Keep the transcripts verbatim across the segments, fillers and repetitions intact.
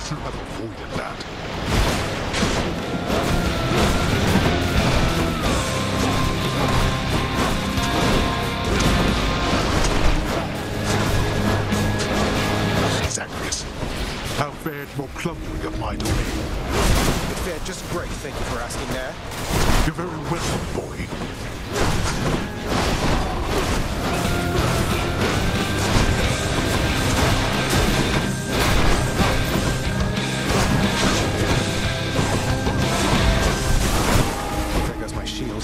should have avoided that. Zagreus, how fared your plundering of my domain? It fared just great, thank you for asking there. You're very welcome, boy. There goes my shield.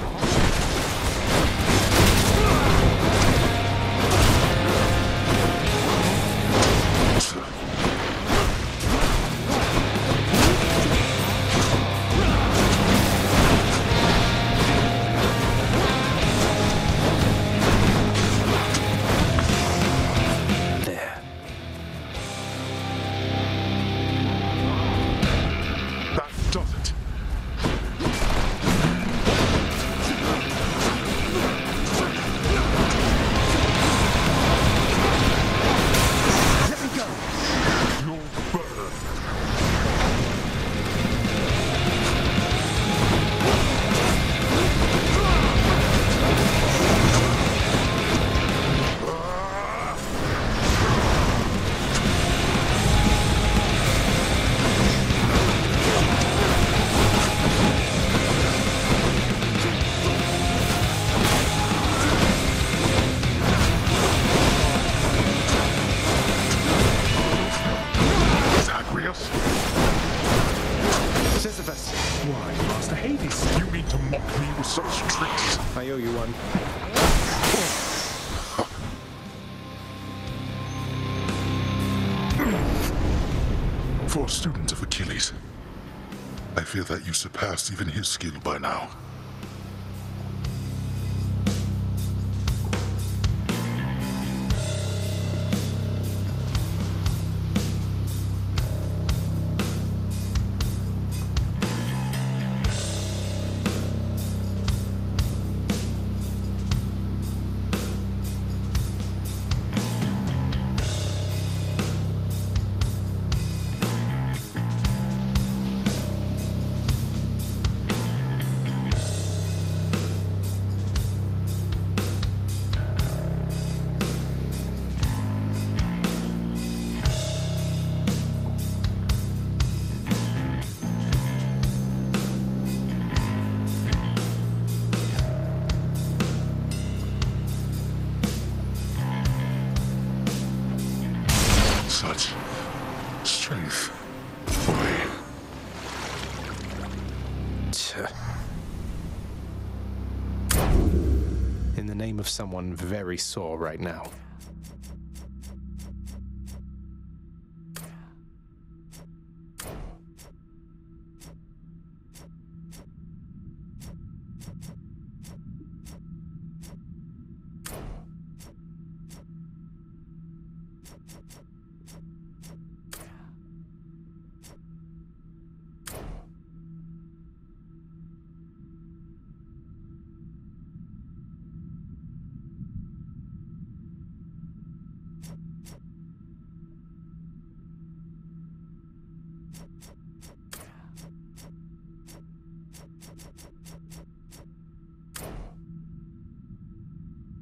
Sisyphus. Why, Master Hades? You mean to mock me with such tricks? I owe you one. For a student of Achilles, I fear that you surpassed even his skill by now. Such strength, boy. In the name of someone very sore right now.